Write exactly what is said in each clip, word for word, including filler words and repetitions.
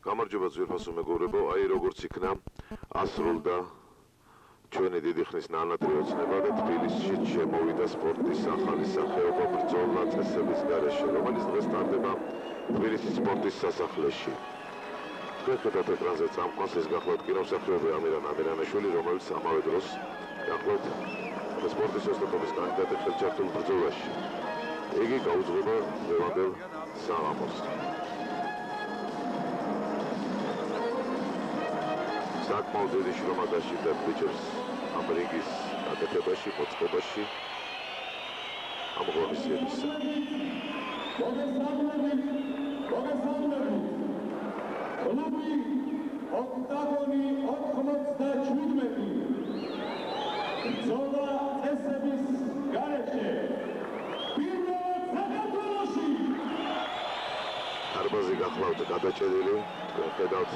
გამარჯობა ძვირფასო მეგობრებო, აი როგორც იქნა ასრულდა ჩვენი დიდი ხნის ნანატრი ოცნება და თბილისში შემოვიდა სპორტის ახალი სახეობა ბრძოლა წესების გარეშე, რომელიც დღეს ტარდება თბილისის სპორტის სასახლეში. ხედავთ ეკრანზე წამყვანს, ეს გახლავთ კინომსახიობი ამირან ამირანაშვილი, რომელიც ამავე დროს გახლავთ სპორტის ოსტატობის კანდიდატი ხელჩართულ ბრძოლაში. იგი გაუძღვება ლევანდელ საღამოს. საკმაოდ დიდი შრომა დასჭირდა ბიჭებს ამ რიგის გაკეთებაში, მოწყობაში, ამ ღონისძიებისა. კლუბი ოქტაგონი ოთხმოცდაშვიდმეტი ბრძოლა წესების გარეშე პირველად საქართველოში. დარბაზი გახლავთ გადაჭედილი, ხედავთ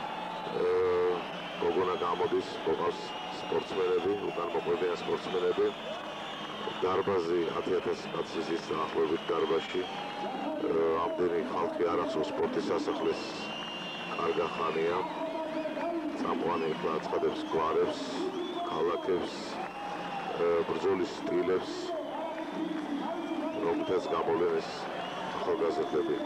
გოგონა გამოდის, მოყავს სპორტსმენები, უკან მოყვებიან სპორტსმენები. დარბაზი ათი ათასი კაცის დაახლოებით დარბაზში. ამდენი ხალხი არ ახსოვს სპორტის სასახლეს კარგა ხანია. წამყვანი აცხადებს გვარებს, ქალაქებს, ბრძოლის სტილებს, რომელთაც გამოვლენეს ახალგაზრდები.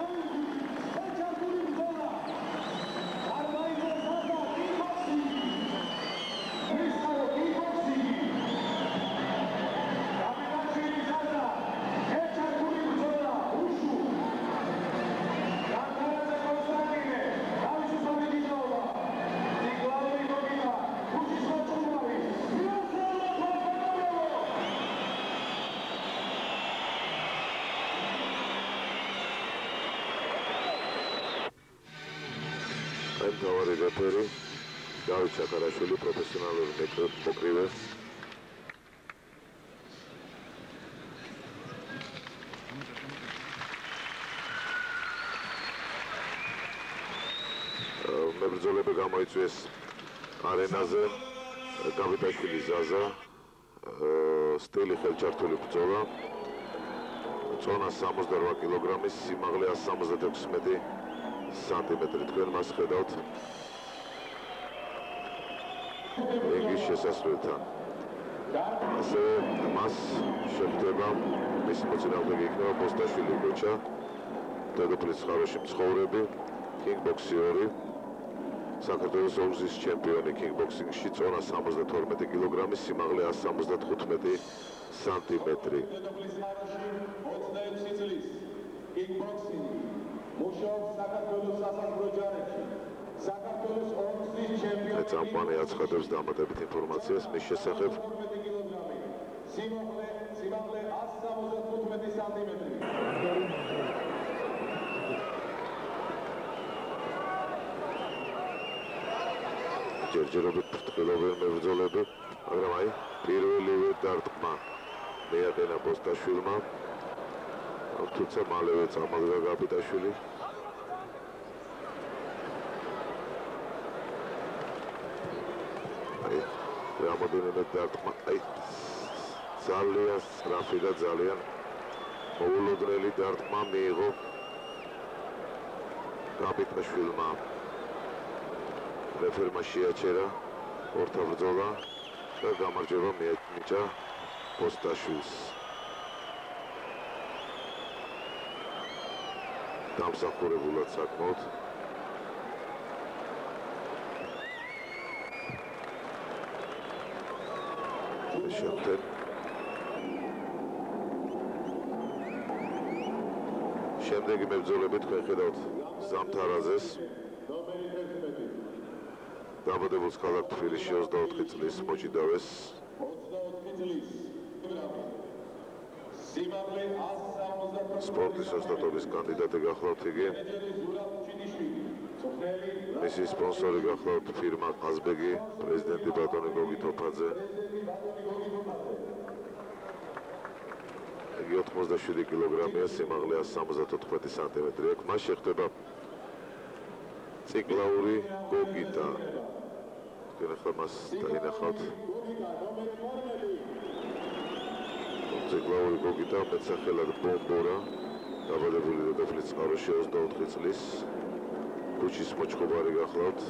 მთავარი რეფერი დავით ჩაკარაშვილი, პროფესიონალური მოკრივე. მებრძოლები გამოიწვიეს არენაზე, გაბიტაშვილი ზაზა, სტილი ხელჩართული ბრძოლა, წონა სამოცდარვა კილოგრამის, სიმაღლე ასი სამოცდაექვსი სანტიმეტრი. თქვენ მას ხედავთ რინგის შესასვლელთან. ასევე მას შეხვდება მისი მოწინააღმდეგე იქნება პოსტაშვილი გოჩა, დედოფლის წყაროში მცხოვრები, კინგბოქსერი, საქართველოს ორგზის ჩემპიონი კინგბოქსინგში, წონა სამოცდათორმეტი კილოგრამი, სიმაღლე ასი სამოცდათხუთმეტი სანტიმეტრი. მუშაობს საქართველოს სასაზღვრო ჯარებში, საქართველოს ორგზის ჩემპიონი. წამყვანი აცხადებს დამატებით ინფორმაციას მის შესახებ. სიმაღლე, სიმაღლე ასი სამოცდათხუთმეტი სანტიმეტრი. ჯერჯერობით ფრთხილობენ მებრძოლები, მაგრამ აი პირველივე დარტყმა მიაყენა პოსტაშვილმა. თუმცა მალევე წამოდგა გაბიტაშვილი. აი რამოდენიმე დარტყმა, აი ძალიან სწრაფი და ძალიან მოულოდნელი დარტყმა მიიღო გაბიტაშვილმა. რეფერმა შეაჩერა ორთა ბრძოლა და გამარჯვება მიენიჭა პოსტაშვილს. დამსახურებულად საკმაოდ. შეხვდენ შემდეგი მებრძოლები თქვენ ხედავთ ზამთარაძეს, დაბადებულს ქალაქ თბილისში ოცდაოთხი წლის მოჭიდავეს. სპორტის ოსტატობის კანდიდატი გახლავთ იგი. მისი სპონსორი გახლავთ ფირმა ყაზბეგი, პრეზიდენტი ბატონი გოგი თოფაძე. იგი ოთხმოცდაშვიდი კილოგრამია, სიმაღლე ასი სამოცდათოთხმეტი სანტიმეტრი აქვს. მას შეხვდება ციკლაური გოგიტა. თქვენ ახლა მას დაინახავთ. ციკლაური გოგიტა მეტსახელად ბომბორა, დაბადებული დედოფლის წყაროში ოცდაოთხი წლის. ქუჩის მოჭკობარი გახლავთ.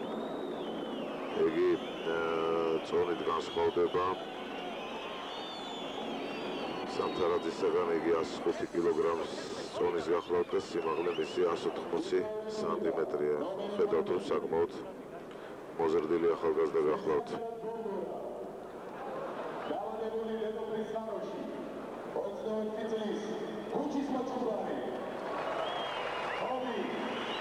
იგი წონით განსხვავდება. სამთარაძისაგან იგი εκατს ხუთი კილოგრამს წონის გახლავთ და სიმაღლე მისი εκατს ოთხმოცი სანტიმეტრია. ხედავთ რომ საკმაოდ მოზრდილი ახალგაზრდა გახლავთ. დავალებული დედოფლის სამოში ოცდაოთხი წლის ქუჩის მოჭკობარი ჰობი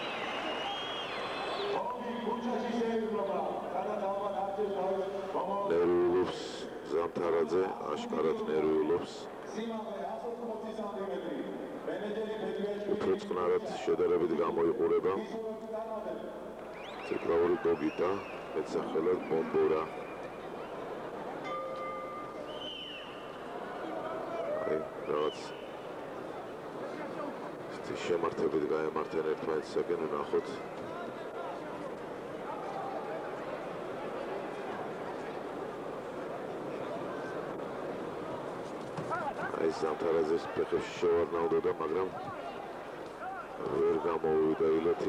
ჰობი ქუჩაში შეებრობა სადაც ალბათ არჩევს თავის ნერვიულობს ზამთარაძე, აშკარად ნერვიულობს. სიმაღლე εκατს ოთხმოცი სანტიმეტრი მენეჯერი ფედვიაშვილი უფრო წყნარად შედარებით გამოიყურება. ციკლაური გოგიტა, მეტსახელად ბომბორა. აი, რაღაც ისეთი შემართებით გაემართენ ერთმანეთისაკენ, ვნახოთ. აი, ზამთარაძეს ფეხებში შევარნაუდოდა, მაგრამ ვერ გამოვიდა ილეთი.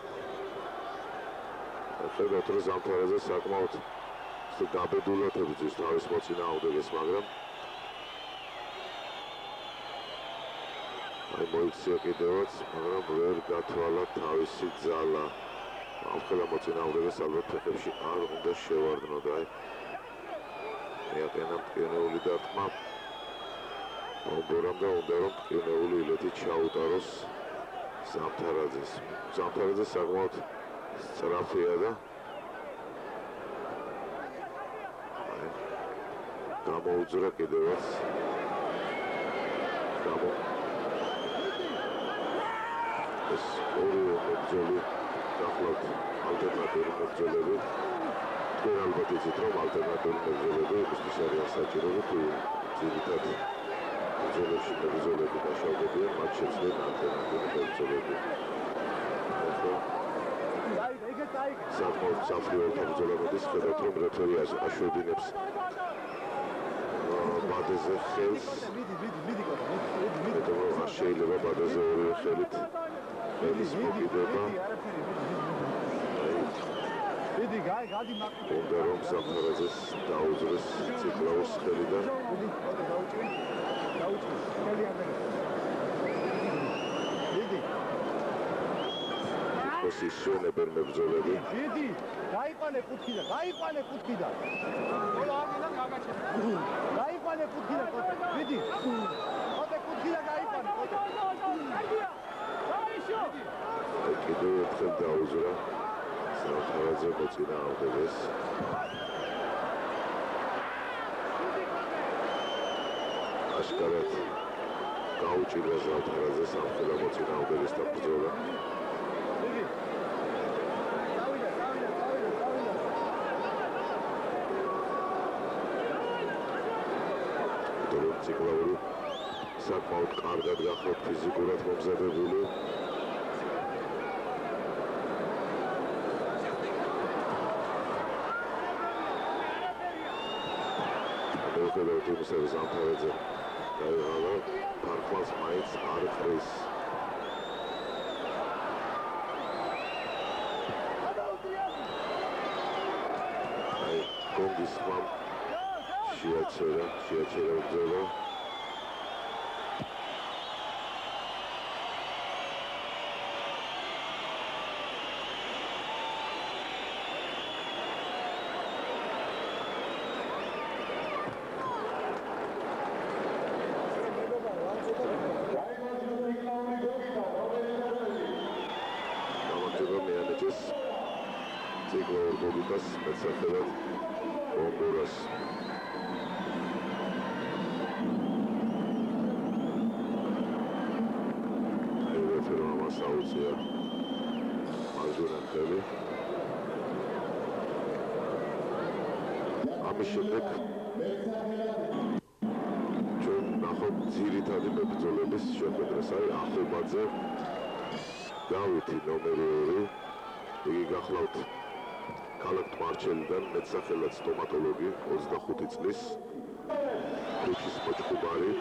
ხედავთ რომ ზამთარაძე საკმაოდ გაბედულად ებრძვის თავის მოწინააღმდეგეს, მაგრამ აი მოიქცია კიდევაც, მაგრამ ვერ გათვალა თავისი ძალა. ამხელა მოწინააღმდეგეს ალბათ ფეხებში არ უნდა შევარდნოდა. აი ეყენა მტკივნეული დარტყმა ბომბორამ და უნდა რომ მტკივნეული ილეთი ჩაუტაროს ზამთარაძეს. ზამთარაძე საკმაოდ სწრაფია და გამოუძრა კიდევაც გამო ეს ორი მებრძოლი გახლავთ ალტერნატიული მებრძოლები. თქვენ ალბათ იცით რომ ალტერნატიული მებრძოლები იმისთვის არიან საჭირო რომ თუ ძირითად მებრძოლებში მებრძოლები დაშავდებიან მათ შეძლენ ალტერნატიული მებრძოლები. საკმაოდ საფრთხეა მებრძოლების ხედავთ რომ რეფერი აშვებინებს ბადეზე ხელს. არ შეიძლება ბადეზე ორივე ხელით ხელის მოკიდება. უნდა რომ ზამთარაძეს დაუძრეს ციკლაურს ხელი და იყოს ისვენებენ მებრძოლები. დიდი, გაიყვანე კუთხიდან, გაიყვანე კუთხიდან. ბოლო ამიდან გაგაჩერე. გაიყვანე კუთხიდან, კოტე. დიდი. კოტე კუთხიდან გაიყვანე, კოტე. დაიშო. კიდევ ერთხელ დაუძრა ზამთარაძე მოწინააღმდეგეს. აშკარად გაუჭირდა ზამთარაძეს ამხელა მოწინააღმდეგესთან ბრძოლა. ციკლაური საკმაოდ კარგად გახლავთ ფიზიკურად მომზადებული. მიუხედავად იმისა, რომ ზამთარაძე გაიღალა, ფარფლავს მაინც არ ყრის. აი, გონგის ხმამ შეაჩერა, შეაჩერა ბრძოლა. ციკლაურ გოგიტას მეტსახელად ბომბორას. რეფერმა მას აუწია მარჯვენა ხელი. ამის შემდეგ ჩვენ ნახოთ ძირითადი მებრძოლების შეხვედრას. აი ახალბაძე დავითი ნომერი ორი. იგი გახლავთ ქალაქ თმარჩელიდან, მეტსახელად სტომატოლოგი, ოცდახუთი წლის, ქუჩის მოჭკობარი.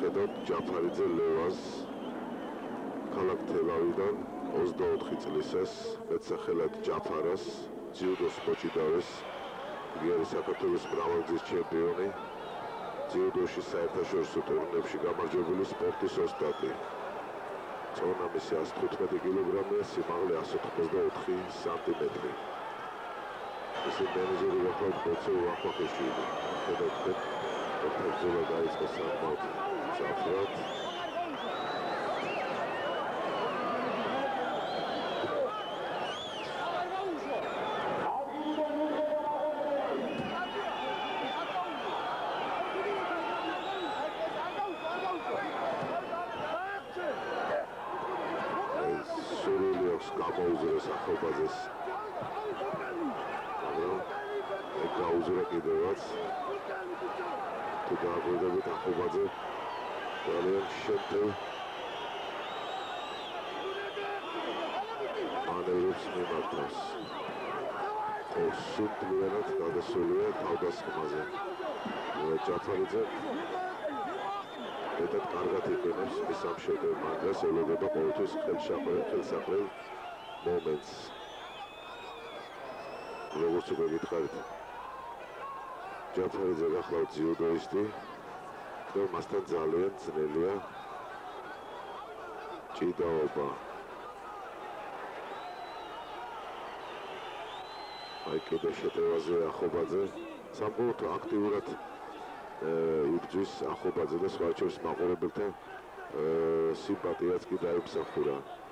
მიუხედავთ ჯაფარიძე ლევას ქალაქ თელავიდან ოცდაოთხი წლის ეს მეტსახელად ჯაფარას ძიუდოს მოჭიდავეს იგი არის საქართველოს მრავალგზის ჩემპიონი ძიუდოში საერთაშორისო ტურნირებში გამარჯვებული სპორტის ოსტატი წონა მისი ათს თხუთმეტი კილოგრამია სიმაღლე ათს ოცდაოთხი სანტიმეტრი მისი მენეჯერი გახლავთ ხოცე უახმახეშვილი ხედავთ ოქროძელა დაიწყო სამბავთ ჯაფრად გამოუზრეს ახალბაზეს მაგრამ ეგ გაუზრა კიდევაც თუ დააგვირდებით ახალბაძე ძალიან შემტევ მანევრებს მიმართავს სულთლიანად გადასულია თავდასხმაზე ჯაფარიძე მეტად კარგად იყენებს მის ამ შედევ მანძილს ელოდება ყოველთვის ხელსაყრელ მომენტს როგორც უკვე გითხარით ჯაფარიძე გახლავთ ძიუდოისტი და მასთან ძალიან ძნელია ჭიდაობა აი კიდე შეტევაზე ახობაძე სამყაროდ აქტიურად იბრძვის ახობაძე და სხვა შორის მაყურებელთა სიმპათიაც კი დაიმსახურა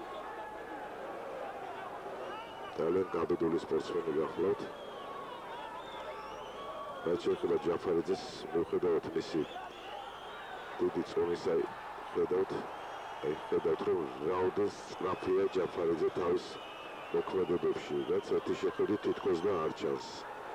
ძალიან გაბედული სპორტსმენი გახლავთ რაც შეეხება ჯაფარიძეს მიუხედავად მისი დიდი წონისა ხედავთ აი ხედავთ რომ რაოდენს სწრაფია ჯაფარიძე თავის მოქმედებებში რაც ერთი შეხედვით თითქოს და არ ჩანს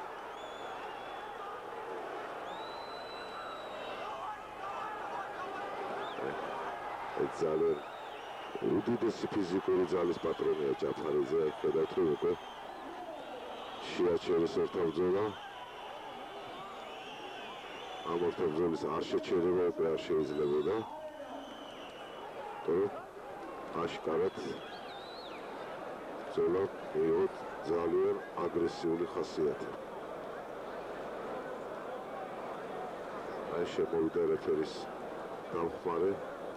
ძალიან უდიდესი ფიზიკური ძალის პატრონია ჯაფარიძე აი ხედავთ რომ უკვე შეაჩერეს ორთაბრძოლა ამ ორთაბრძოლის არ შეჩერება უკვე არ შეიძლებოდა თორემ აშკარად ბრძოლა მიიღო ძალიან აგრესიული ხასიათი აი შემოვიდა რეფერის დამხმარე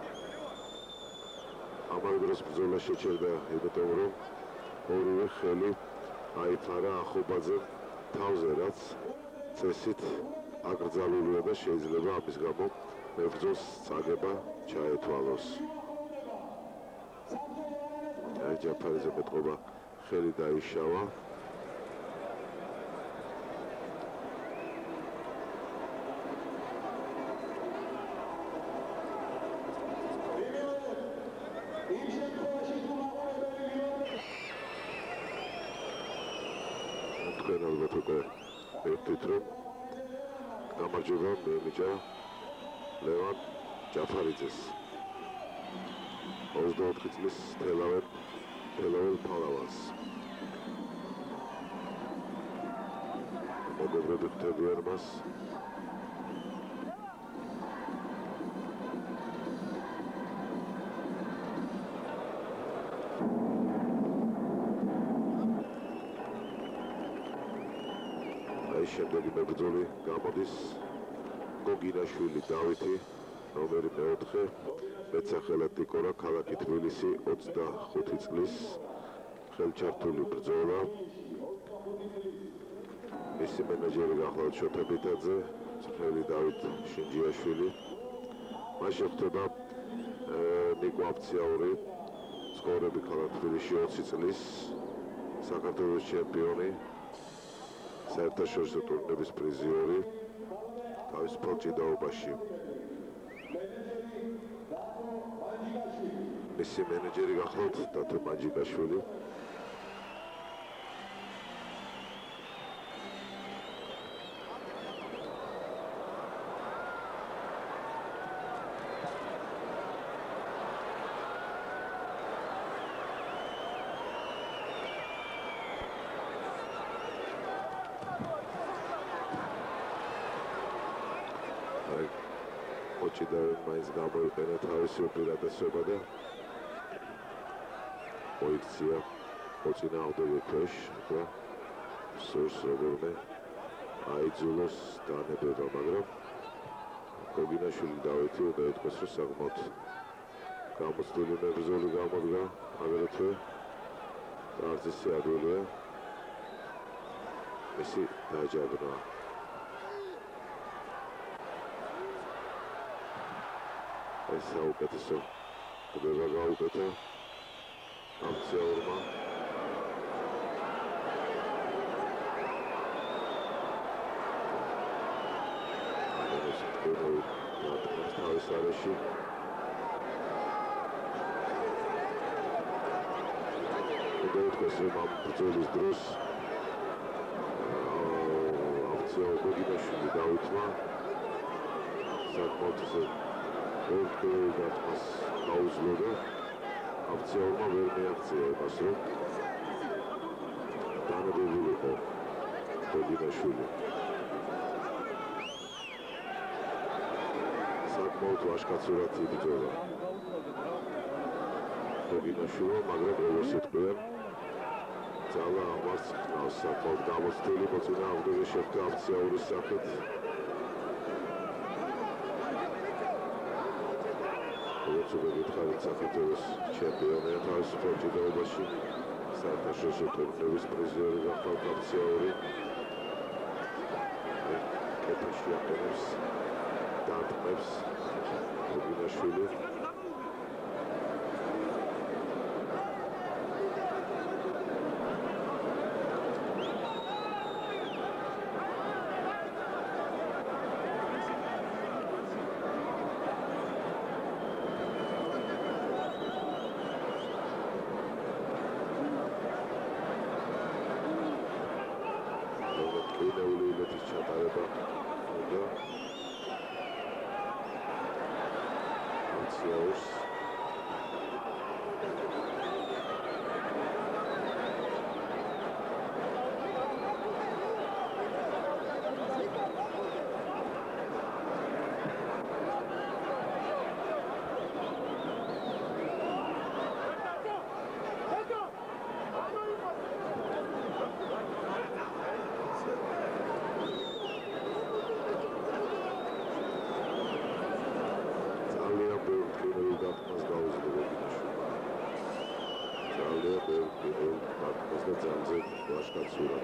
ამავე დროს ბრძოლა შეჩერდა იმიტომ რომ ორივე ხელი აიფარა ახობაძემ თავზე რაც წესით აკრძალულია და შეიძლება ამის გამო მებრძოლს წაგება ჩაეთვალოს აი ჯაფარიძე მეტყობა ხელი დაიშავა ალბათ უკვე ერთით რომ გამარჯვება მიენიჭა ლევან ჯაფარიძეს ოცდაოთხი წლის თელაველ თელაველ ფალავანს მოგებრები ხდებიან მას შემდეგი მებრძოლი გამოდის გოგინაშვილი დავითი ნომერი მეოთხე მეტსახელად დიკორა ქალაქი თბილისი ოცდახუთი წლის ხელჩართული ბრძოლა მისი მენეჯერი გახლავთ შოთა ბიტაძე წვრთნელი დავით შინჯიაშვილი მას შეხვდება ნიკო აფციაური ცხოვრები ქალაქ თბილისში ოცი წლის საქართველოს ჩემპიონი საერთაშორისო ტურნირების პრიზიორი თავისუფალ ჭიდაობაში მისი მენეჯერი გახლავთ დათო მაჯიკაშვილი მოჭიდავენ მაინც გამოიყენა თავისი უპირატესობა და მოიქცია მოწინააღმდეგე ქვეშ და სურს როგორმე აიძულოს დანებება, მაგრამ გოგინაშვილი დავითი უნდა ეთქვას, რომ საკმაოდ გამოცდილი მებრძოლი გამოდგა, აგრეთვე არც ისე ადვილია მისი დაჯაგრა. ეს საუკეთესო გდება გაუკეთა ამცეორმა. თავის არეში უნდა ითქვას, რომ ამ ბრძოლის დროს ავცია გოგინაშვილი დავითმა საკმაოდ ორ გათმას გაუძლო და ავციაურმა ვერ მიაღწია იმას, რომ დანებებულიყო გოგინაშვილი. საკმაოდ ვაჟკაცურად იბრძოლა გოგინაშვილმა, მაგრამ როგორც იტყვიან, ძალა ამას ხნავს. საკმაოდ გამოცდილი მოწინააღმდეგე შეხვდა ავციაურის სახით. როგორც უკვე გითხარით, საქართველოს ჩემპიონია თავისუფალ ჭიდაობაში, საერთაშორისო ტურნირის პრიზიორი გახდა ავციაური. კეთილში აყენებს დარტყმებს გოგინაშვილი. კინეული ილეთის ჩატარება უნდა ავციაურს ძალზე ვაჟკაცურად.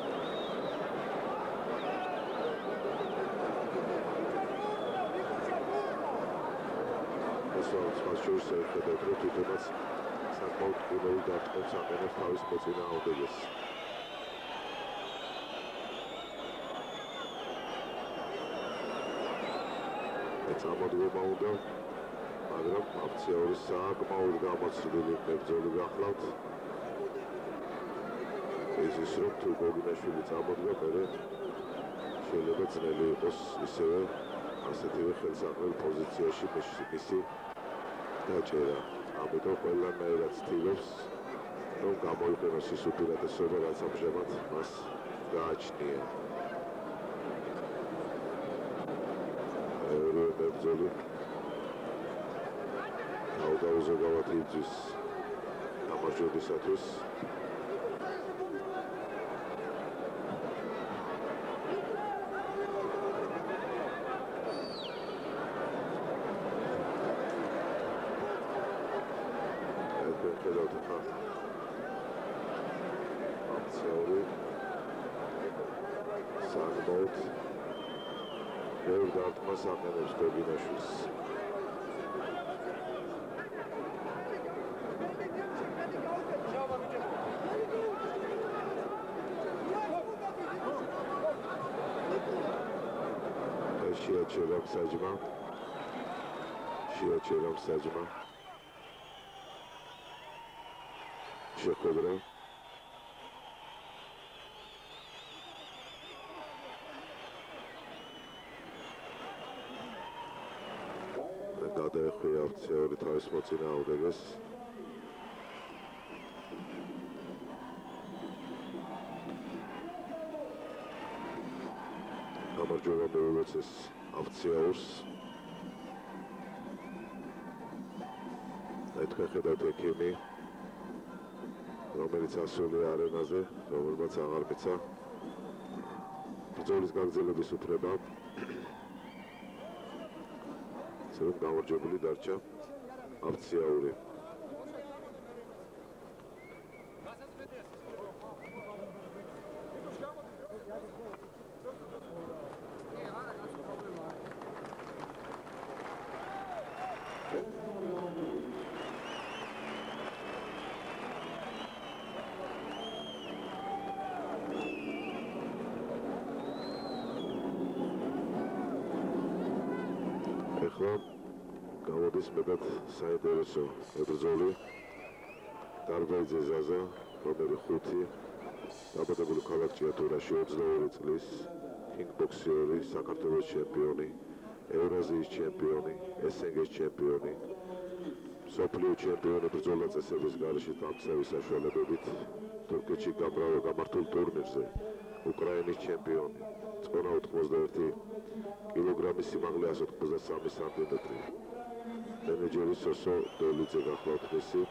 ეს სხვა შორის ერთადერთი რომ თვითონაც საკმაოდ კინოულ დარტყმებს აყენებს თავის მოწინააღმდეგეს. წამოდგომა უნდა, მაგრამ ავციაური საკმაოდ გამოცდილი მებრძოლი გახლავთ. ის რომ თუ გოგინაშვილი წამოდგა, მერე შეიძლება ძნელი იყოს ისევე ასეთივე ხელსაყრელ პოზიციაში მისი დაჭერა. ამიტომ ყველანაირად ცდილობს, რომ გამოიყენოს ის უპირატესობა, რაც ამჟამად მას გააჩნია. ორივე მებრძოლი თავდაუზოგავად იბრძვის გამარჯვებისათვის. ავციაური საკმაოდ ბევრ დარტყმას აყენებს გოგინაშვილს. შეაჩერა საჯმა შეაჩერა საჯმა შეხვედრა გადაეხვია ავციაური თავის მოწინააღმდეგეს. გამარჯვება მიუღწეს ავციაურს. აი თქვენ ხედავთ ექიმი, რომელიც ასულია არენაზე, რომელმაც აღარ მიცა ბრძოლის გაგრძელების უფლება. ისე რომ გამარჯვებული დარჩა აფციაური. გამოდის მეტად საინტერესო ბრძოლა. დარბაიძე ზაზა, რომელი ხუთი, დაბადებული ქალაქ ჭიათურაში, ოცდაორი წლის, კიკბოქსერი, საქართველოს ჩემპიონი, ევრაზიის ჩემპიონი, ესენგეს ჩემპიონი, მსოფლიო ჩემპიონი ბრძოლა წესების გარეშე დამცავი საშუალებებით, თურქეთში გამართულ ტურნირზე, უკრაინის ჩემპიონი, წყონა ოთხმოცდაერთი კილოგრამის სიმაღლე ასი ოცდასამი სანტიმეტრი. მენეჯერი სოსო დოლიძე გახლავთ მისი.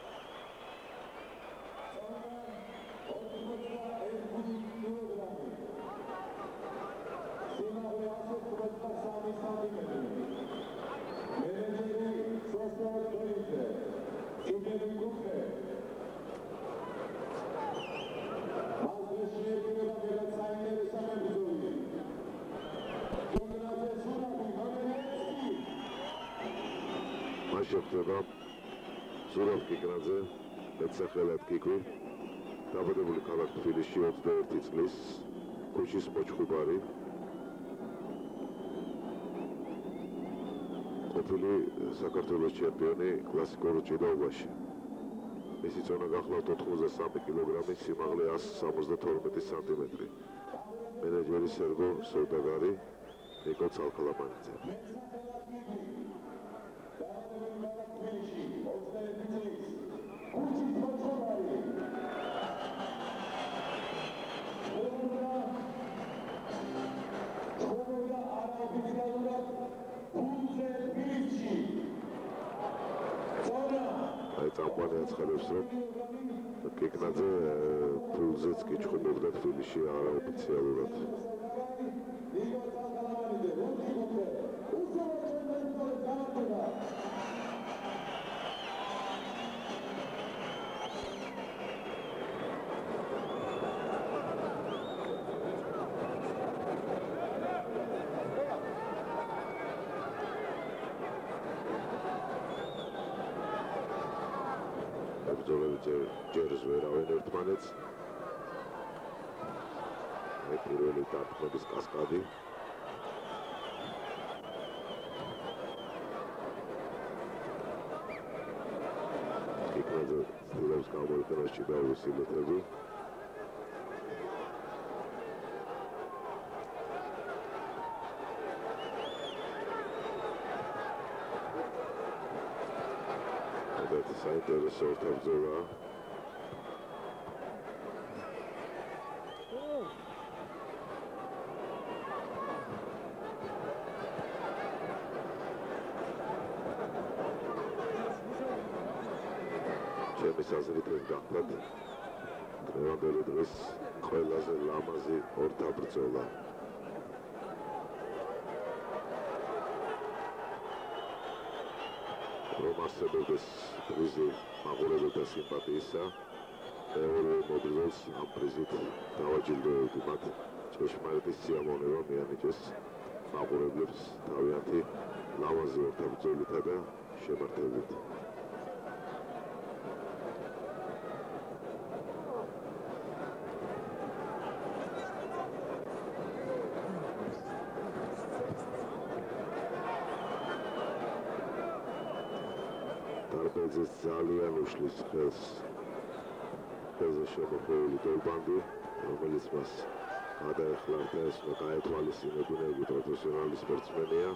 შეხვდება ზურაბ კიკნაძე, მეტსახელად კიკვი, დაბადებული ქალაქ თბილისში ოცდაერთი წლის, ქუჩის მოჩხუბარი, ყოფილი საქართველოს ჩემპიონი კლასიკურ ჭიდაობაში. მისი წონა გახლავთ ოთხმოცდასამი კილოგრამი, სიმაღლე ასი სამოცდათორმეტი სანტიმეტრი. მენეჯერი სერგო სოდაგარი, ნიკო ცალქალამანიძე. აი წამყვანი აცხადებს, რომ კიკნაძე ფულზეც კი ჩხუბობდა თბილისში არაოფიციალურად. ჯერს ვერავენ ერთმანეთს. აი პირველი დარტყმების კასკადი. კიკნაძე ცდილობს გამოიყენოს ჭიდაობის სილეთები. საინტერესო ორთაბრძოლაა. ჩემი აზრით ეს გახლავთ დღევანდელი დღის ყველაზე ლამაზი ორთაბრძოლა. რომ არსებობდეს პრიზი მაყურებელთა სიმპათიისა, მეორე მოდელს ამ პრიზით დავაჯილდოებდი მათ ჭეშმარიტი სიამოვნება მიანიჭეს მაყურებლებს თავიანთი ლამაზი ორთაბრძოლითა და შემართებით. დარბაიძეს ძალიან უშლის ხელს ხელზე შემოხვეული დოლბანდი, რომელიც მას გადაეხლარდა, ეს გაეთვალისწინებინები პროფესიონალი სპორტსმენია.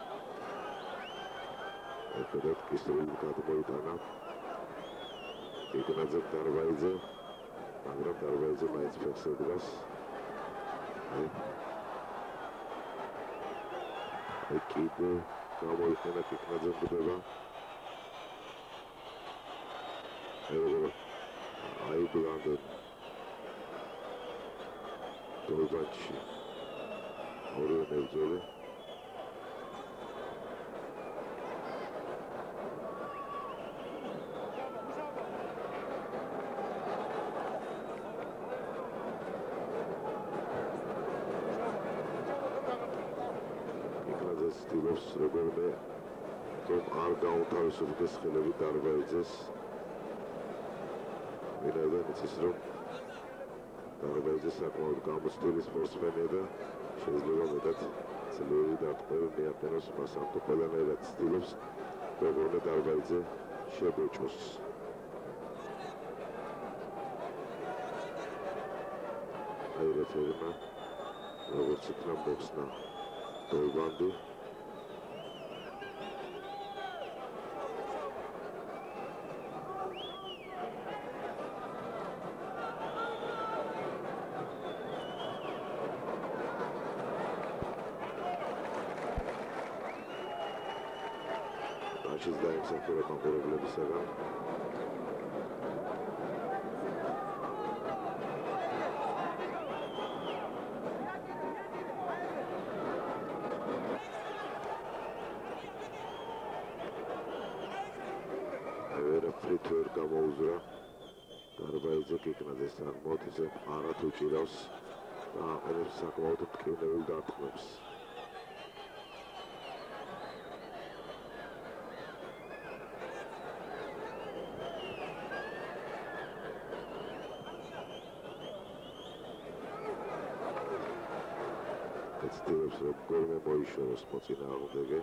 ეხედათ კისრული გადმოიტანა კიკნაძე დარბაიძე, მაგრამ დარბაიძე მაინც ფეხზე დგას. აი კიდე გამოიხენა კიკნაძემ ბდება. აიბლანდენ დოლბანში ორივე მებრძოლი იქნაძე ცდილობს როგორმე რომ არ გაუთავისუფლდეს ხელები დარბაიძეს ვინაიდან იცის რომ დარბაიძე საკმაოდ გამოცდილი სპორტსმენია და შეიძლება მეტად ძლიერი დარტყმები მიაყენოს მას ამიტომ ყველანაირად ცდილობს როგორმე დარბაიძე შეგვეჭოს აი რეფერმა როგორც იქნა მოხსნა დოლბანდი მაშინ დაიმსახურა კონკურენტებისაგან ფრიტვერ გამოუზრა დარბაიძე კიკნაძეს ან მოთიზე არათ უჭირავს და აყენებს საკმაოდ მტკივნეულ დარტყმებს ეცდილებს რომ გორმე მოიშოროს მოწინააღმდეგე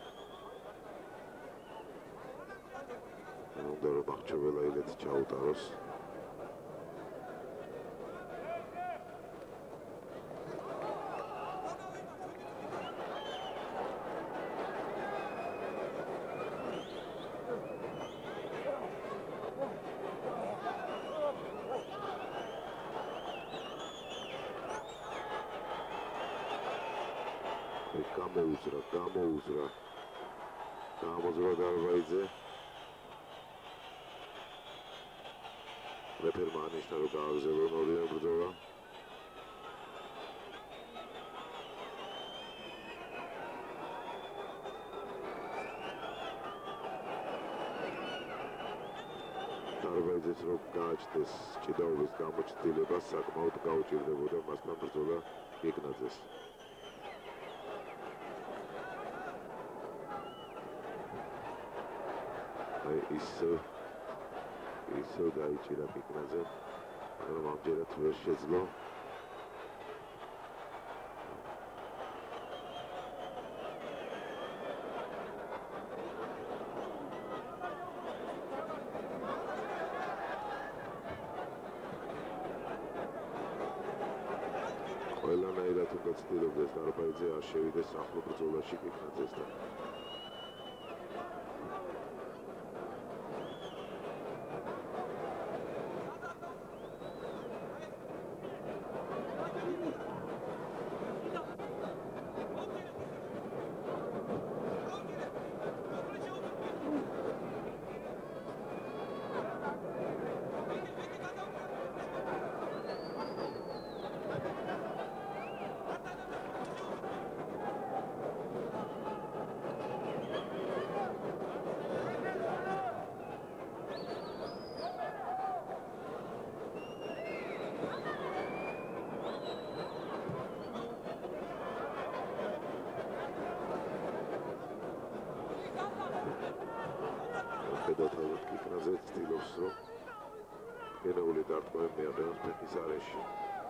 უნდა რომ აღჭურვილა ილეთი ჩაუტაროს გამოუზრა გამოუზრა გამოუზრა დარბაიძე რეფერმა ანიშნა რომ გააგრძელონ ორივე ბრძოლა დარბაიძეს რომ გააჩნდეს ჭიდაობის გამოჩნდება საკმაოდ გაუჭირდებოდა მასთან ბრძოლა კიკნაძეს ისევ ისევ დაიჭირა კიკნაძე რომ ამჯერად ვერ შეძლო ყველანაირად უნდა ცდილობდეს დარბაიძე არ შევიდეს ახლო ბრძოლაში კიკნაძესთან ხედავთ კიკნაძე ცდილობს რომ გენეული დარტყმები მიაყენოს ფეხის არეში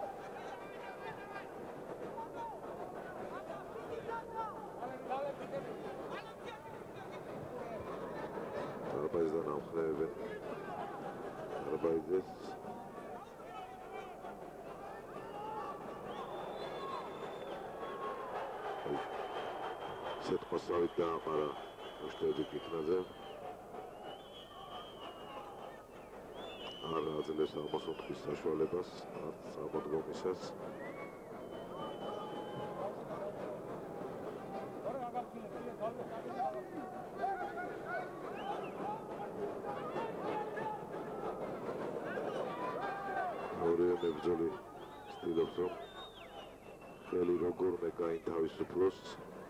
დარბაიძიდან ამხნევებენ დარბაიძეს სიტყვასავით დააყარა უშტედი კიკნაძე არ აძლევს აღმოსოთხის საშუალებას არც გამოდგომისას მებრძოლი ცდილობს რომ ხელი როგორმე გაინთავისუფლოს.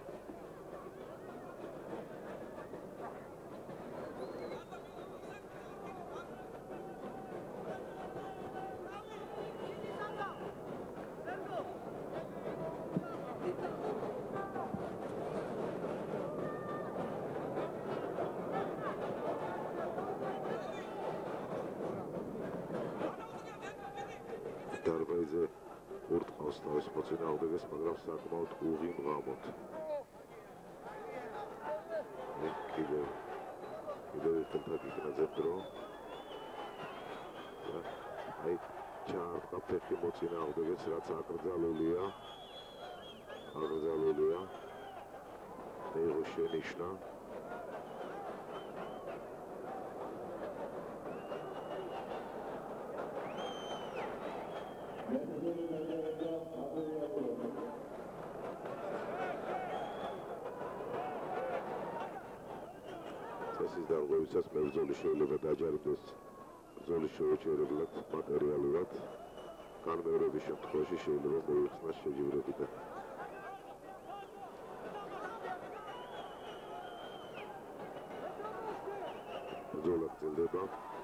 დარბაიძე ურტყავს თავის მოწინააღმდეგეს, მაგრამ საკმაოდ უღი მღამოთ. კიდევ კიდევ ერთხელ იქნაზე დრო. აი ჩაარტყა ფეხი მოწინააღმდეგეს, რაც აკრძალულია. აკრძალულია. მიიღო შენიშვნა. წესის დარღვევისას მებრძოლი შეიძლება დაჯარიმდეს ბრძოლის შეუჩერებლად მატერიალურად. განმეორების შემთხვევაში შეიძლება მოიხსნას შეჯიბრებიდან. ბრძოლა გრძელდება.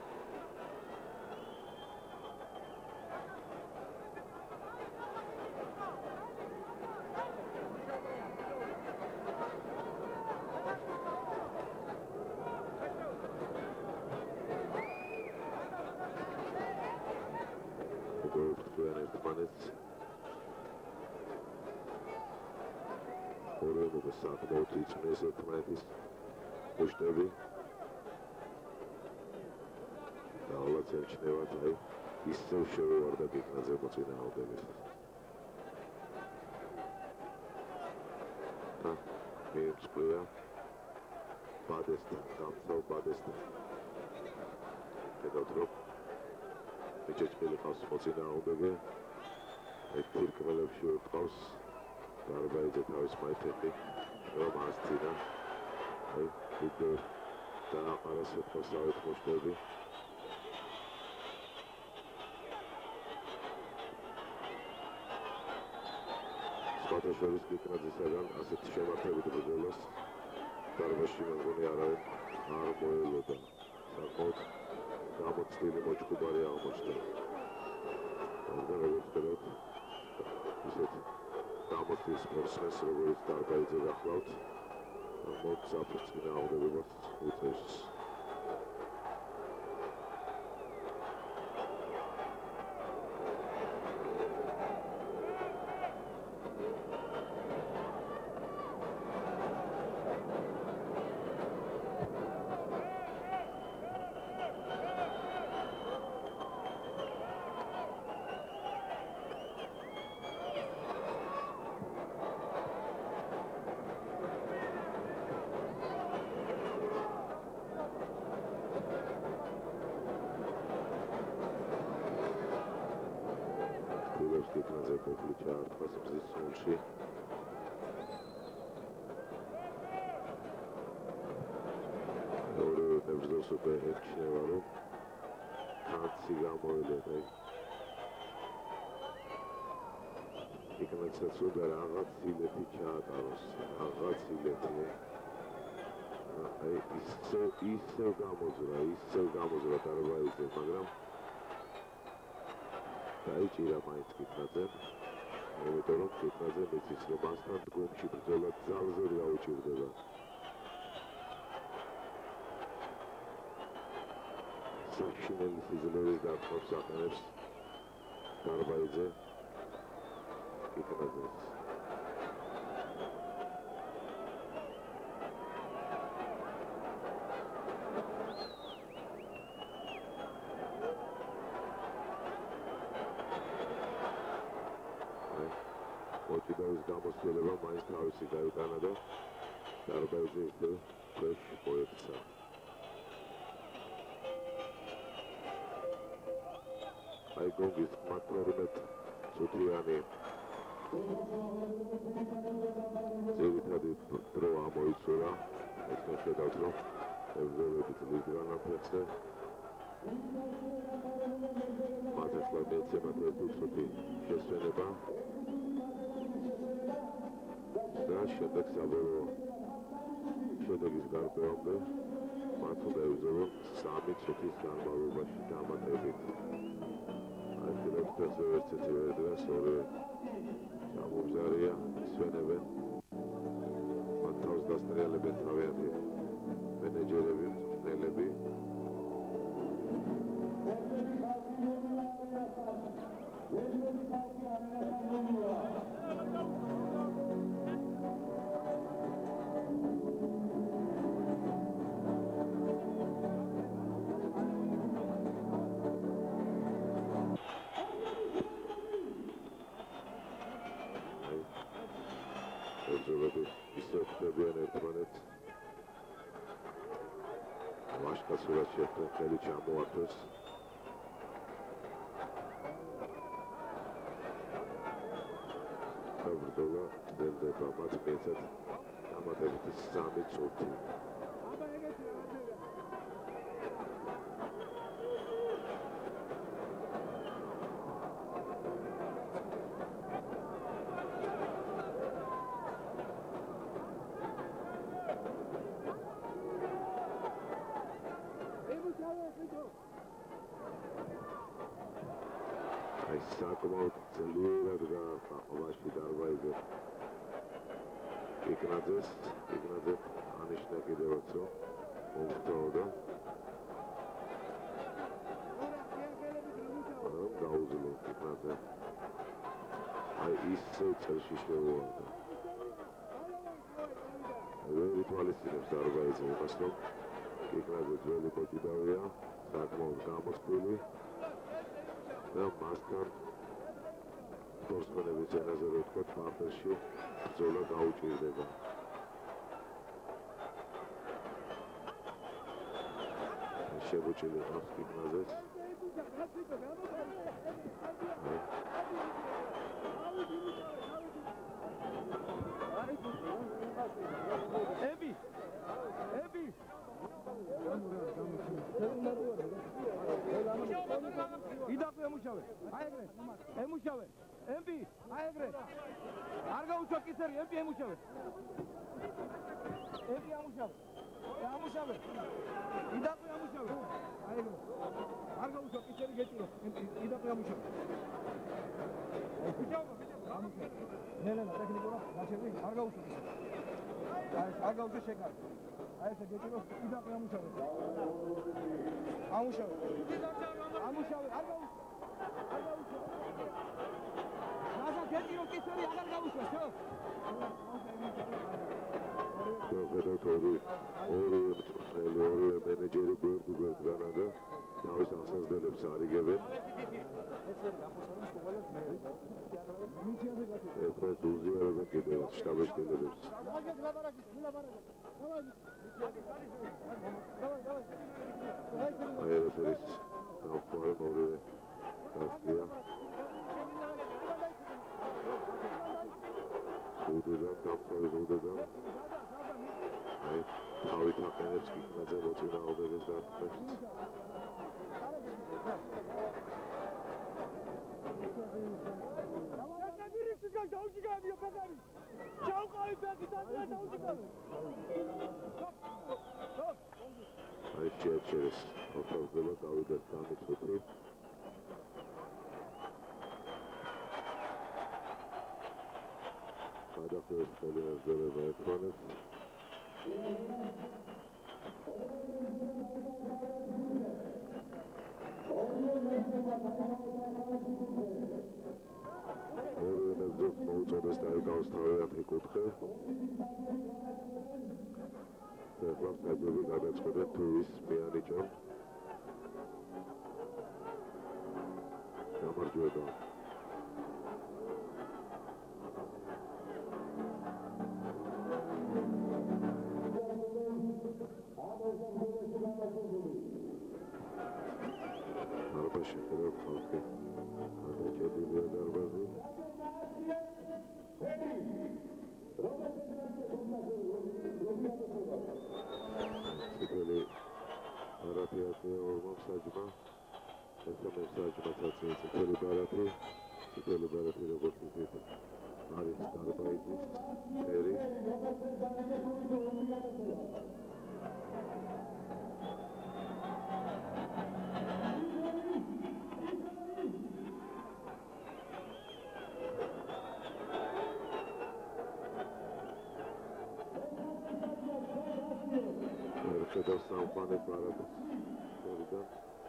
ორეულობა საკმაოდ იწმეს ერთმანეთის მუშტები. და ალბათ ემჩნევათ აი ისევ შევევარდა გიგნაძე მოწინააღმდეგეს. და მიემწყვრია ბადესთან, გამწევ ბადესთან. ხედავთ რომ მიჭეჭილი ყავს მოწინააღმდეგე. აი თირკმელებში ვიყავს დარბაიძე თავის მაითები რომ ასწინა. აი კიდევ დააყარა სოფოსავით მუშტები. სხვათა შორის გიგნაძესაგან ასეთი შემართებით ბრძოლას დარბაზში მეგონი არავინ არ მოელოდა. საკმაოდ გამოცდილი მოჭკუბარი აღმოჩნდა. და როგორც ხედავთ ისეთ გამოცდილ სპორტსმენს როგორც დარბაიძე გახლავთ მოგზაურობს წინააღმდეგობას უწევს. გიგნაძე ყოფილი ჩაარტყას მზის სულში. ორივე მებრძოლს უკვე ემჩნევა რომ კაცი გამოელოდა. გიგნაძეც უნდა რაღაც სილეთი ჩაატაროს, რაღაც სილეთი. აი ისევ ისევ გამოძრა, ისევ გამოძრა დარბაიძე, მაგრამ დაიჭირა მაინც გიგნაძემ, იმიტომ რომ გიგნაძე მიცის რომ მასთან დგომში ბრძოლა ძალზე გაუჭირდება. საშინელი სიძლიერის დარტყმას აყენებს დარბაიძე გიგნაძეს. მოჭიდავის გამოსვლება მაინც თავისი გაიტანა და დარბაიძე ისევ ქვეშ მოექცა. აი გონგის მათორმეტ წუთიანი ძირითადი დრო ამოიწურა. ეს ხედავთ რომ მებრძოლები წლის განაფერხზე მათ ახლა მეცემათ ერთუცოთი შესვენება და შემდეგ საბოლოო შედეგის გარკვევამდე მათ უნდა ევზელონ სამი წუთის განმავლობაში დამატებით. აი ფილებს ფეხზე ერთერთი ვერდრას ორი ჩამომზარია, ისვენებენ. მათ თავს დასტრიალებენ თავიანთი მენეჯერები, მწვრთნელები. ეძებები ისე ხდებიან ერთმანეთს. ვაშკაცურად შეხვდნენ ხელი ჩამოართვეს. ბრძოლა გრძელდება მათ მიეცათ დამატებითი სამი წუთი. აი საკმაოდ ძლიერად გააყვაში დარბაიზე იკნაძეს, იკნაძე ანიშნა კიდევაც რომ მომხდაოდა. რომ გაუძლო იკნაძე. აი ისე წელში შევუვარდა. ვერ ითვალისწინებს დარბაიზე იმას რომ იკნაძე ძველი კოჭიდავია, საკმაოდ გამოსწვილი და მასთან სპორტსმენების ენაზე რო ვთქვათ, პარტნერში ბრძოლა გაუჭირდება. შემოჭრილი ყავს იკნაძეს. ები ები იდაფე ემუშავე აი ეგრე ემუშავე ემპი აი ეგრე არ გაუჩვა კისერი ემპი ემუშავე ემპი ამუშავე ამუშავე იდაფე ამუშავე აი ეგრე არ გაუჩვა კისერი გეჭირო ემპი იდაფე ამუშავე ნელა ტექნიკურა გაჩერდი არ გაუჩვა კისერი აი არ გაუჩვა შეკარი აი ესე გეჭირო იდაფე ამუშავე ამუშავე ამუშავე არ გაუჩვა არ გაუჩვა რაზა გეჭირო კისერი აღარ გაუჩვა შო ვერდოთ ორი ორი მწვრთნელი ორი მენეჯერი გვერდ გვერდგანა და თავის აღსაზრდელებს არიგებენ. ერთმანეთს უზიარებენ კიდევაც შტაბ-ეშკელებს. აი რეფერის გავხმარებ ორივე გასწია. უდიდან გავხმარებ უდიდან. აი თავით აყენებს იკნაძე მოწინააღმდეგეს დარტყმებს. აი შეაჩერეს ოთხივე გავიდა სამი წუთი. გადახვევით ხელი ეზრება ერთმანეთს. ორივე მეზობს მოუწოდეს და ეკავს თავიანთი კუთხე. ეხლა მეზობი გადაწყვეტენ თუ ის მეანიჭონ. გამარჯვება. დარბაზში ხდება ხალხი. გადაჭედილია დარბაზი. ციტელი არაფიათია ორმომსაჯმა. შედავს სამყარო პარადოქს. შევიდან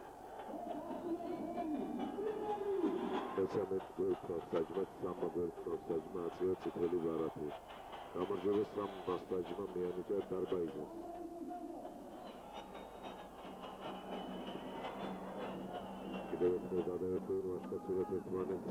მესამე პროფსაჯმა სამაგერ პროფსაჯმა აწია წითელი ბარათი. გამარჯვება სამ მასტაჯმა მიანიჭა დარბაიძეს. კიდევ ერთხელ გადაერთვენ ვაჟკაცურად ერთმანეთს.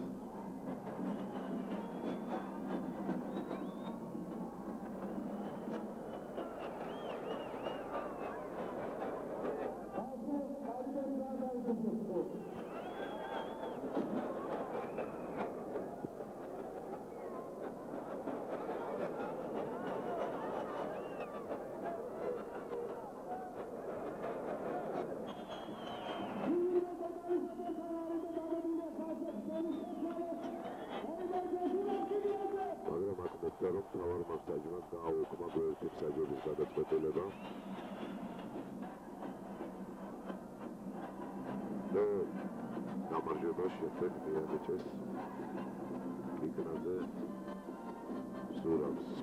გამარჯვება შეხვდეთ მიანიჭეს კიკნაძე ზურაბს.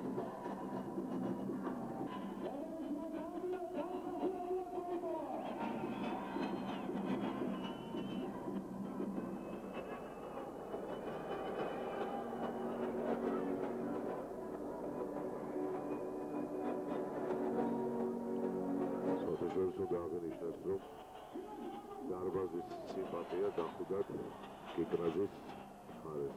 სოთაშორისო დააღნიშნეთ, რომ დარბაზის სიმპათია დახვდათ კიკნაძის მხარეს.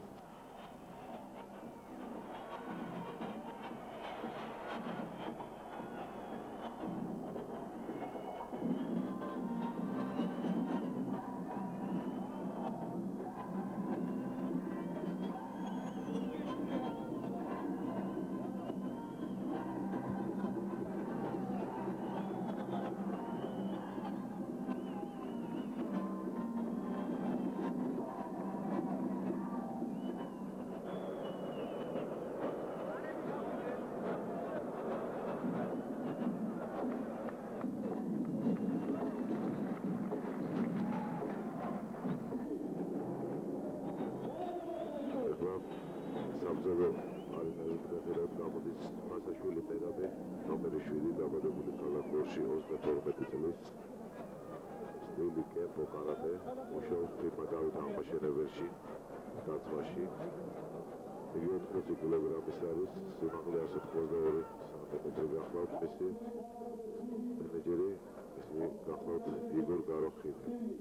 მასაშვილი მერაბე ნომერი შვიდი დაბადებული ქალაქ გორში ოცდათორმეტი წლის სტილი კემპო კარატე მუშაობს ფირმა დავით აღმაშენებელში დაცვაში იგი ოთხმოცი კილოგრამის არის სიმაღლე ასი ოცდაორი სანტიმეტრი გახლავთ მისი მენეჯერი ისინი გახლავთ იგორ გაროხინი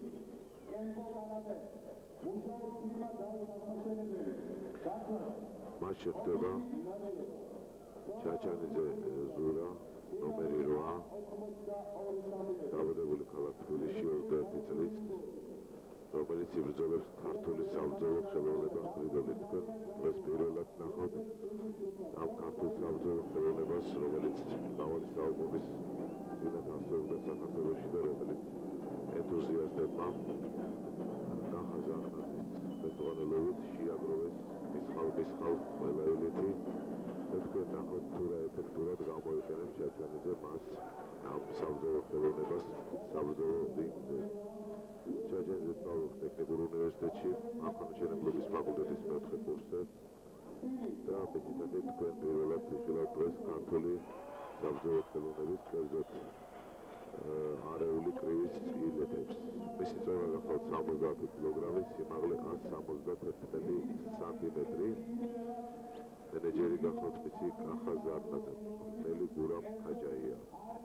მას შეხვდება ჩაჩანიძე ზურა ნომერი რვა დაბადებული ქალაქ თბილისში ოცდაერთი წლის რომელიც იბრძოლებს ქართული საბრძოლო ხელოვნებას მდიდრითქან დღეს პირველად ნახავთ ამ ქართულ საბრძოლო ხელოვნებას რომელიც მრავალი საუკუნის წინათ არსებობდა საქართველოში და რომელიც ენთუზიასტებმა ნახაზარნაძის ხელმძღვანელობით შეაგროვეს მის ხალხის ხალხ ყველა ელიტი თქვენ ნახოთ თუ რა ეფექტურად გამოიყენებს ჩაჩანიძე მას ამ საბრძოლო ხელოვნებას საბრძოლო დინგზე. ჩაჩანიძე სწავლობს ტექნიკურ უნივერსიტეტში მანქანათმშენებლობის ფაკულტეტის მეოთხე კურსზე და მედიცინაზე თქვენ პირველად იხილავთ დღეს ქართული საბრძოლო ხელოვნების კერძოდ არეული კრივის ილეთებს. მისი წონა გახლავთ სამოცდაათი კილოგრამი, სიმაღლე ათს სამოცდათერთმეტი სანტიმეტრი. მენეჯერი გახლავთ მისი კახა ზარნაძე, მთელი გურამ ხაჯაია.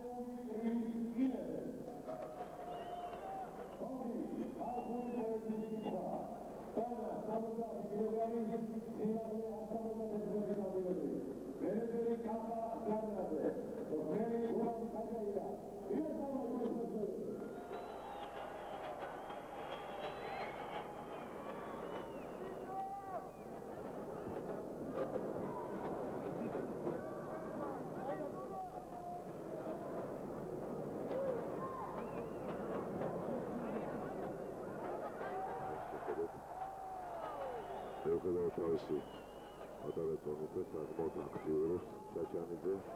მენეჯერი კახა ზარნაძე, მთელი გურამ ხაჯაია. მევხედავ თავისი პატარა წონით და საკმაოდ აქტიურობს ჩაჩანიძე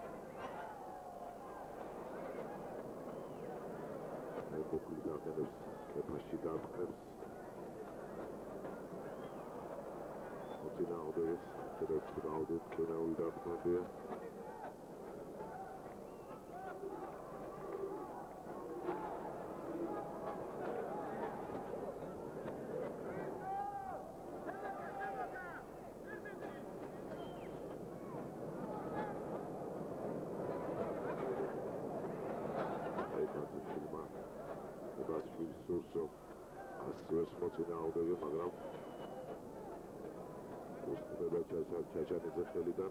ბატიშვილმა ბატიშვილის სურსო ასვერს მოწინააღმდეგე, მაგრამ უსწრება ჩაჩანიძე ხელიდან.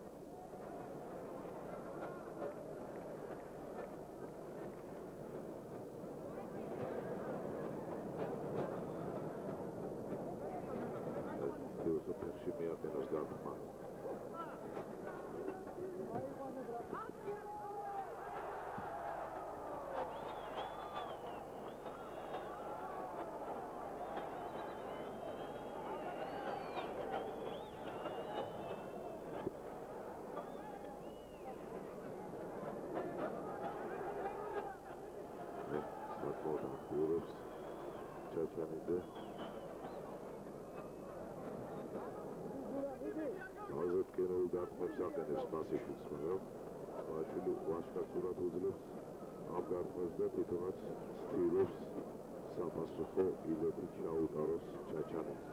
სურსო ფეხში მიაყენოს დარტყმა. ჩაჩანიძე აზეთკენულ დარტყმებს აყენებს ბატიშვილს, მაგრამ ბატიშვილი ვაჟკაცურად უძლებს ამ დარტყმებს და თვითონაც ცდილობს საპასუხო ილეთით ჩაუტაროს ჩაჩანიძეს.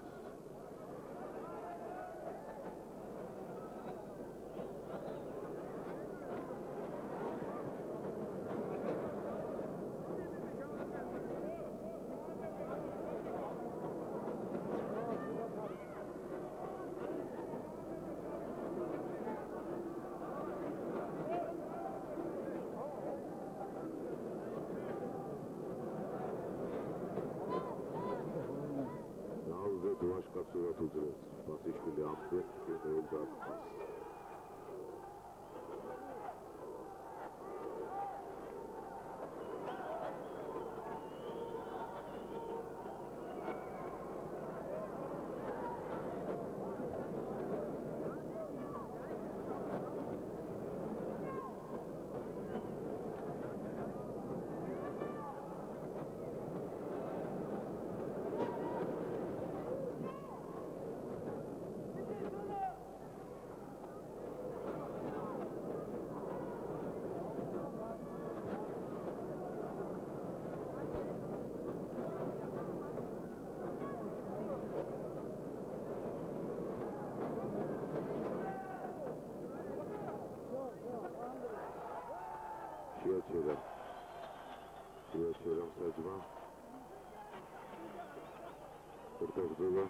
ვაჟკაცურად უძლებს ბატიშვილი ამდენ კენეულ დარტყმას. შეაჩერა შეაჩერა საჯმა ორთაბრძოლა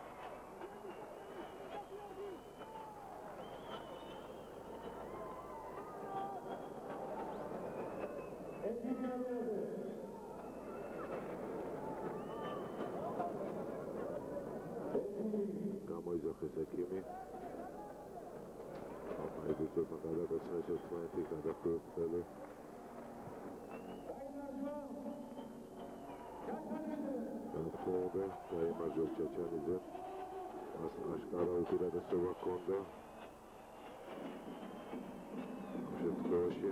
გამოიძახეს ექიმი აბაიდუცოთა გადაგაცნეს ერთმანეთი გადახვევით ხელი Fonda, დაიმარჯვეს ჩაჩანიძე, მას აშკარა უპირატესობა ჰქონდა ამ შემთხვევაში.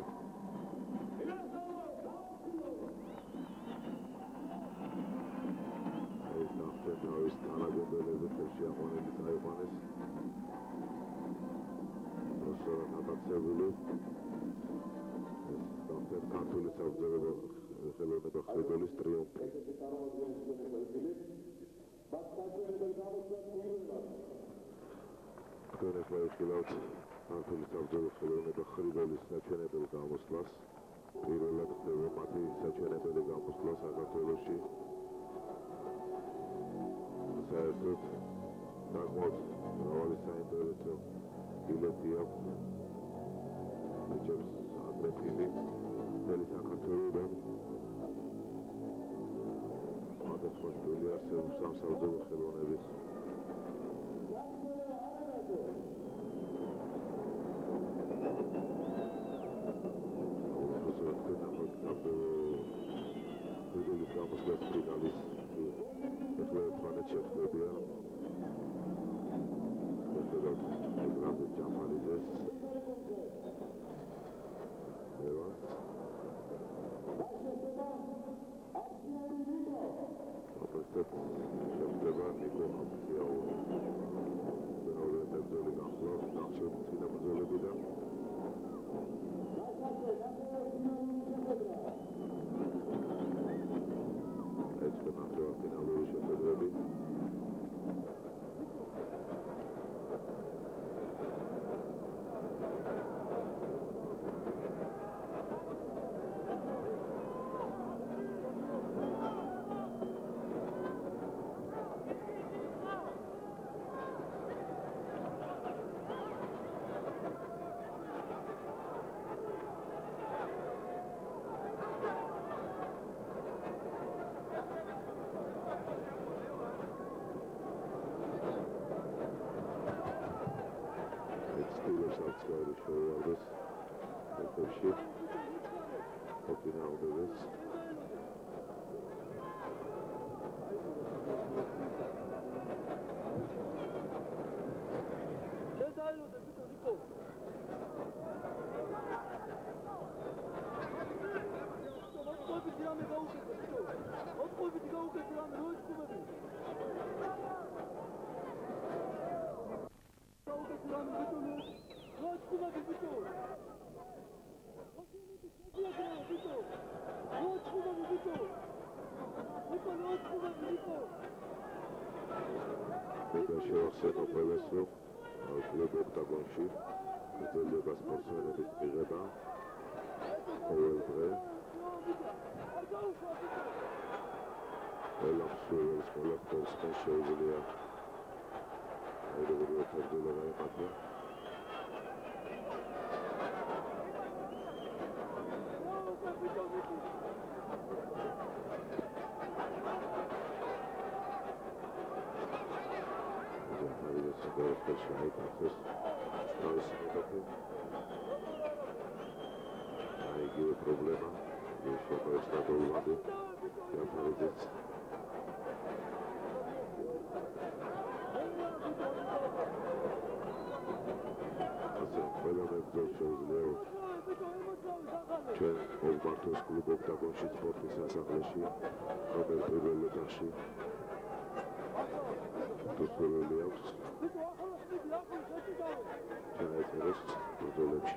ეს ნახე თავის თანაგონდელებზე ხელში აყვანილი წაიყვანეს. პროფესორ ნაბაცებული ეს დოქტორ ქართული საბრძოლო ხელოვნება ხედოლის ტრიუმფი. თქვენ ახლა იხილავთ ქართული საბრძოლო ხელოვნება ხედოლის საჩვენებელ გამოსვლას. პირველად ხდება მათი საჩვენებელი გამოსვლა საქართველოში. საერთოდ საკმაოდ მრავალი საინტერესო ბილეთი აქვს. ეჭებს ადრესილი მთელი საქართველოდან. სხვადასხვა შტილი არსებობს სამსაბრძოლო ხელოვნების. ხედოლის გამოსვლას ფინალის ახლა ერთმანეთს შეხვდებიან. შეხვედრად ეგრამდე ჯამალიძეს Niko შევახსენო ყველას, რომ კლუბ ოქტაგონში გრძელდება სპორტსმენების მიღება ყოველ დღე. ყველა მსურველს, ყველა სპორტსმენს შეუძლია აერობრივი ფერდობა გაიმართვა. That's right, that's just I give a problem. You should go start to run it. You have to do it. So, well, I'm going to show you. Ჩვენ ოლბართოს კლუბ ოქტაგონში სპორტის სასახლეში, რომელ პირველ ეტაპში დოსველი აქვს. ჩაეწერეს ბრძოლებში.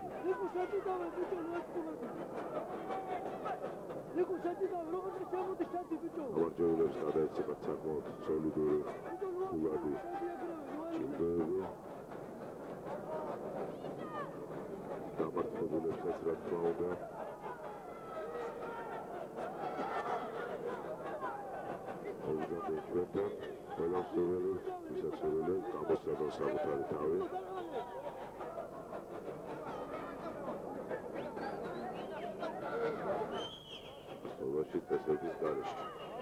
გამარჯვებულებს გადაეცემათ საკმაოდ სოლიდური ფულადი ჩიმბები. დამარცხებულებსაც რა თქმა უნდა ოლგადე ჩვენთან ყველა მსურველი ვისაც გამოსცადოს საკუთარი თავი. სლოვაში წესების გარეშე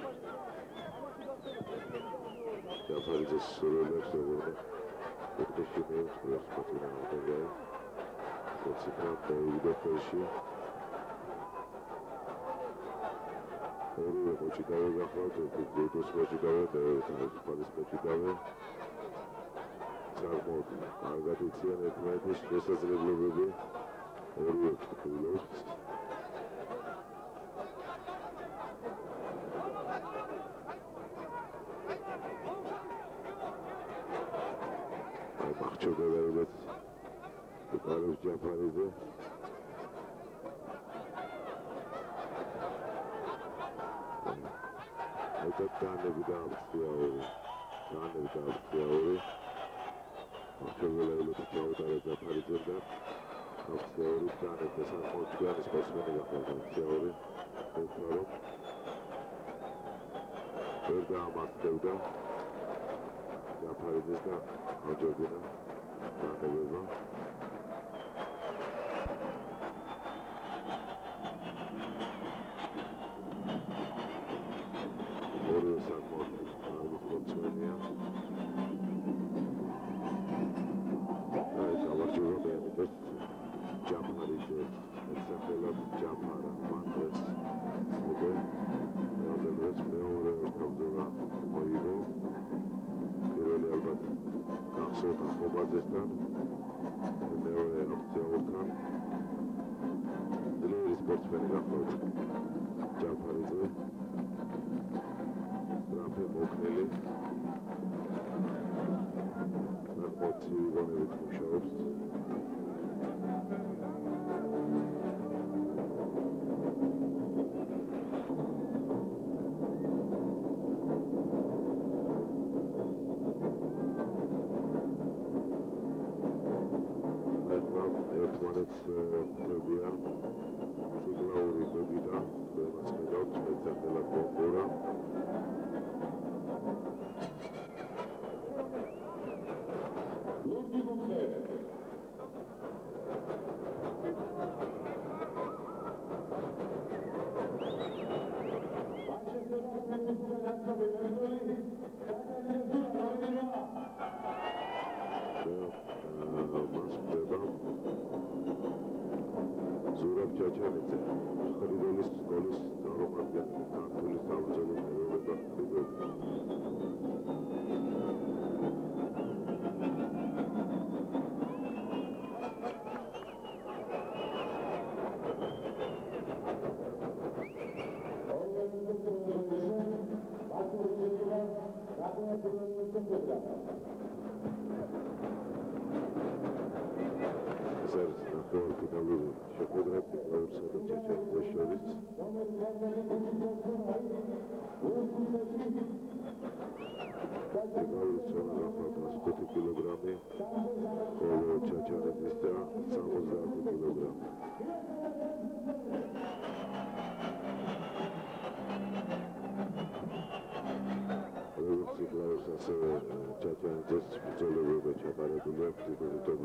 ჯაფარიძის მსურველებს როგორ უკეთესი მეუღლეს პატრონაჟია Considera David Pesci. ორივე მოჭიდავე გახლავთ, გუდოს მოჭიდავე, თავის მოჭიდავე. წარმოუდგენლად კარგად იციან ერთმანეთის შესაძლებლობები. ორივე ფულობს. მახჩობელებს Carlos Jafarize. Eta tane budavstia ori. Tane budavstia ori. Machevela iloti chautare Jafarize da. Avstia ori tane desan motivanis sportsmeni gaqvastia ori. Etaro. Erda amastevda. Jafarize da ajobina. Tane beba. ფინალური შეხვედრები ნიკოლაევსა და ჩეჩენკოს შორის. ნიკოლაევის ცოლა გახდა ხუთი კილოგრამი, ხოლო ჩეჩენკის და სამოცდაათი კილოგრამი. როგორც ნიკოლაევს ასევე ჩეჩენკოს ბრძოლებები ჩაბარებული აქვს თითოეულ